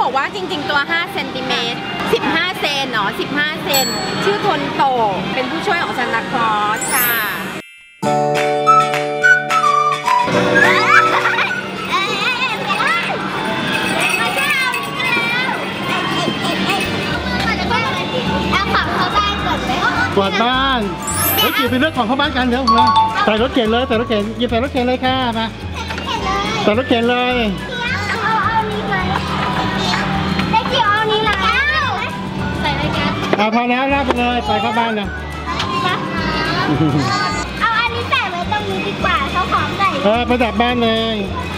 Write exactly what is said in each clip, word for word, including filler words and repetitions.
บอกว่าจริงๆตัวห้าเซนติเมตรสิบห้าเซนเนาะสิบห้าเซนชื่อทนโตเป็นผู้ช่วยของซานตาคลอสค่ะกวาดบ้านเฮ้ยจิ๋วไปเลือกของเข้าบ้านกันเดี๋ยวมาใส่รถเข็นเลยใส่รถเข็นหยิบใส่รถเข็นเลยค่ะมาใส่รถเข็นเลยเอาเอานี้ไหมได้จิ๋วเอานี้แล้วใส่เลยกันเอาพอแล้วลากไปเลยไปเข้าบ้านเลยเอาอันนี้ใส่ไว้ตรงนี้ดีกว่าเขาของใส่เออประดับบ้านเลย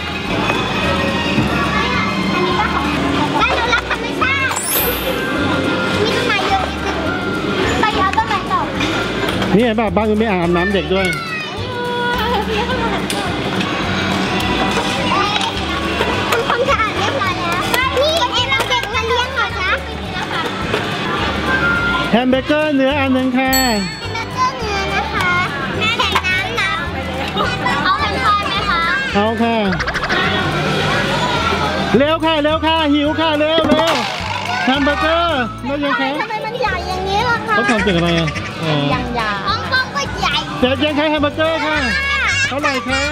อันนี้ก็ของบ้านเรารักธรรมชาติมีต้นไม้เยอะไปเอาต้นไม้ต่อนี่แบบบ้านคุณไม่อาบน้ำเด็กด้วยทำความสะอาดเรียบร้อยแล้วนี่เอ็มเอาเด็กมาเลี้ยงเหรอจ๊ะแฮมเบอร์เกอร์เนื้ออันหนึ่งค่ะแฮมเบอร์เกอร์เนื้อนะคะแม่แข่งน้ำน้ำเอาเป็นทอดไหมคะเอาค่ะเร็วค่ะเร็วค่ะหิวค่ะเร็วเร็วแฮมเบอร์เกอร์แล้วยังคะทำไมมันใหญ่อย่างนี้ล่ะคะเขาทำจากอะไรอ่ะยังยาวป้องป้องก็ใหญ่เจ็ดยังคะแฮมเบอร์เกอร์ค่ะเท่าไหร่คะ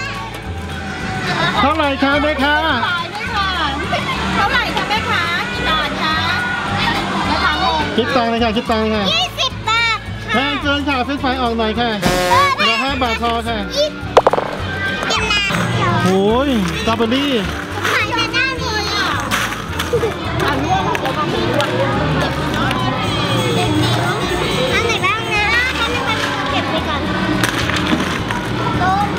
เท่าไหร่คะแม่ค้าเท่าไหร่คะแม่ค้ากี่บาทคะแม่ค้างงคิดตังค์เลยค่ะคิดตังค์เลยค่ะยี่สิบบาทแพงเกินค่ะเฟรนช์ฟรายออกหน่อยค่ะเหลือห้าบาทพอค่ะกินน้ำโอ้ยสตรอเบอรี่ขายแต่ด้านนี้อันนี้เราทำดีด้วยอันไหนบ้างนะอันนี้มันเก็บไปก่อนต้ม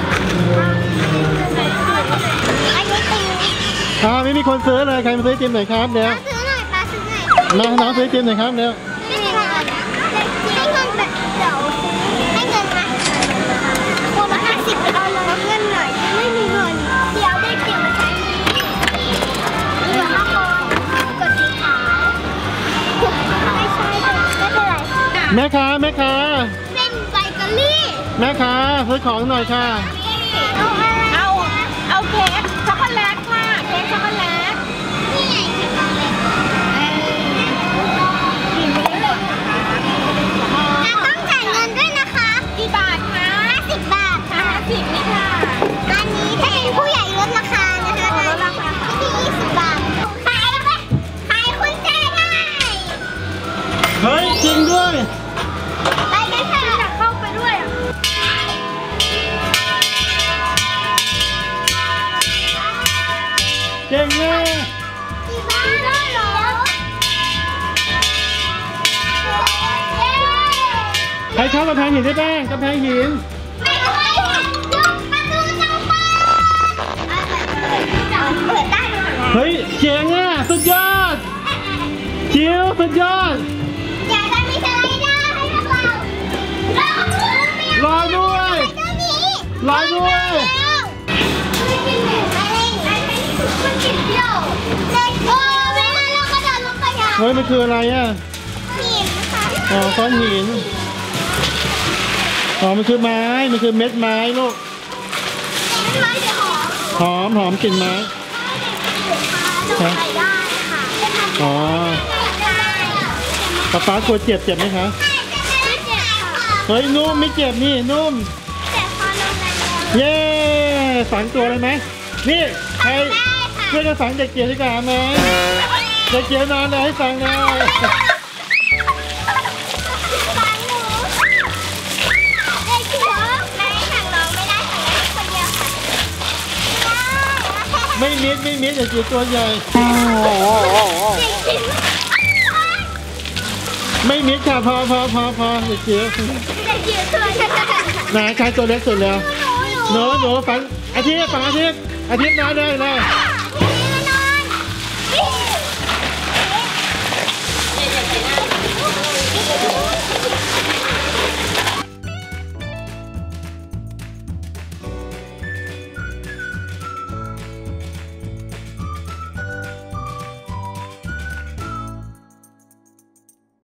อันนี้ตีอ่าไม่มีคนซื้อเลยใครมาซื้อจิ้มหน่อยครับเดี๋ยวซื้อหน่อยปลาซื้อหน่อยมาน้องซื้อจิ้มหน่อยครับเดี๋ยวไม่มีเงินให้เงินแบบเดี๋ยวให้เงินมาคนละห้าสิบเอาเลยเงินหน่อยไม่มีเงินเดี๋ยวได้จิ๋วใช้เหลือห้าคนกดสีขาวไม่ใช่ไม่เป็นไรแม่ค้าแม่ค้าเป็นไบเกอรี่แม่ค้าซื้อของหน่อยค่ะเอาเอาเอาเค้กช็อกโกแลตค่ะเค้กช็อกโกแลตนี่ไงช็อกโกแลตกินไปได้เลยต้องจ่ายเงินด้วยนะคะกี่บาทคะห้าสิบบาทห้าสิบนี่ค่ะอันนี้ถ้าเป็นผู้ใหญ่ลดราคานะคะลดราคาที่ยี่สิบบาทขายแล้วไหมขายคุณเจ๊ได้เฮ้ยจริงด้วยไปกันค่ะอยากเข้าไปด้วยเก่งมากกี่บาทได้เหรอใครชอบกระแพงหินได้บ้างกระแพงหินไม่เคยเห็นยกประตูจังเปิดเปิดได้ด้วยเฮ้ยเจ๋งอ่ะสุดยอดจิ๋วสุดยอดอยากได้มีสไลเดอร์ให้พวกเรารอด้วยรอด้วยเฮ้ยมันคืออะไรอ่ะหินค่ะอ๋อก้อนหินอ๋อมันคือไม้มันคือเม็ดไม้ลูกไม้หอมหอมหอมกลิ่นไม้ใส่ได้ค่ะอ๋อป๊าป๊ากลัวเจ็บเจ็บไหมคะเฮ้ยนุ่มไม่เจ็บนี่นุ่มเย้ฝังตัวเลยไหมนี่ใครเพื่อนจะฝังเด็กเกียวดีกว่าไหมเด็กเกียวนอนเลยให้ฝังเลยไม่มิดไม่มิดเด็กเกียวตัวใหญ่ไม่มิดค่ะพอพอพอพอเด็กเกียวไหนใครตัวเล็กสุดแล้วหนูหนูฝังอาทิตย์ฝังอาทิตย์อาทิตย์นอนเลยเลย